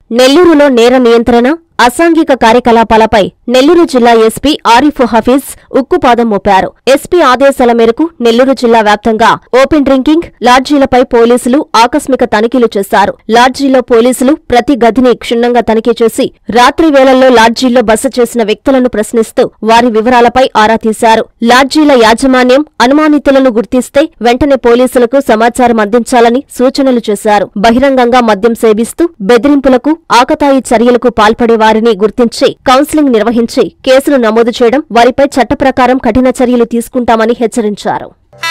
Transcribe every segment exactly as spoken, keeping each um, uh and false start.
నెల్లూరులో నేర నియంత్రణ, అసాంఘిక కార్యకలాపాలపై నెల్లూరు జిల్లా ఎస్పీ ఆరిఫ్ హఫీజ్ ఉక్కుపాదం మోపారు. ఎస్పీ ఆదేశాల మేరకు నెల్లూరు జిల్లా వ్యాప్తంగా ఓపెన్ డ్రింకింగ్ లాడ్జీలపై పోలీసులు ఆకస్మిక తనిఖీలు చేశారు. లాడ్జీలో పోలీసులు ప్రతి గదిని క్షుణ్ణంగా తనిఖీ చేసి రాత్రి వేళల్లో లాడ్జీల్లో బస చేసిన వ్యక్తులను ప్రశ్నిస్తూ వారి వివరాలపై ఆరా తీశారు. లాడ్జీల యాజమాన్యం అనుమానితులను గుర్తిస్తే వెంటనే పోలీసులకు సమాచారం అందించాలని సూచనలు చేశారు. బహిరంగంగా మద్యం సేవిస్తూ బెదిరింపులకు, ఆకతాయి చర్యలకు పాల్పడే వారిని గుర్తించి కౌన్సిలింగ్ నిర్వహించి కేసులు నమోదు చేయడం, వారిపై చట్ట ప్రకారం కఠిన చర్యలు తీసుకుంటామని హెచ్చరించారు.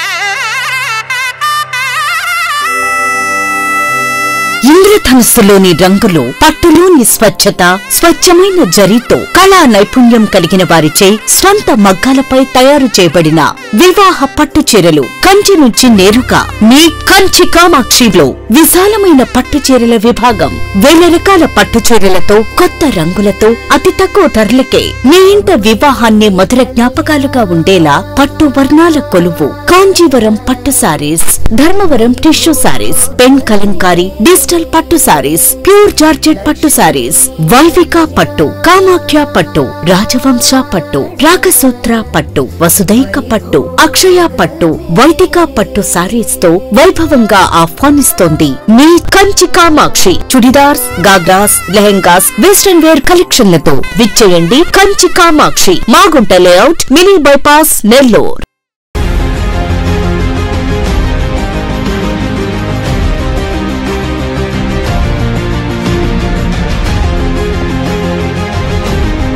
ఇంద్రధనుస్సులోని రంగులు, పట్టులోని స్వచ్ఛత, స్వచ్ఛమైన జరీతో కళా నైపుణ్యం కలిగిన వారిచే స్వంత మగ్గాలపై తయారు చేయబడిన వివాహ పట్టు చీరలు కంచి నుంచి నేరుగా మీ కంచి కామాక్షిలో విశాలమైన పట్టు చీరల విభాగం. వేల రకాల పట్టు చీరలతో, కొత్త రంగులతో అతి తక్కువ ధరలకే మీ ఇంట వివాహాన్ని మధుర జ్ఞాపకాలుగా ఉండేలా పట్టు వర్ణాల కొలువు కాంజీవరం పట్టు sarees, Dharmavaram tissue sarees, pen Kalamkari, digital పట్టు సారీస్, ప్యూర్ జార్జెట్ పట్టు సారీస్, వైవిక పట్టు, కామాఖ్య పట్టు, రాజవంశ పట్టు, రాగసూత్ర పట్టు, వసుదైక పట్టు, అక్షయ పట్టు, వైదిక పట్టు సారీస్ తో వైభవంగా ఆహ్వానిస్తోంది మీ కంచి కామాక్షి. చుడిదార్స్, గాగ్రాస్, లెహెంగాస్, వెస్టర్న్ వేర్ కలెక్షన్లతో విచ్చేయండి Kanchi Kamakshi, Magunta layout, mini bypass, Nellore.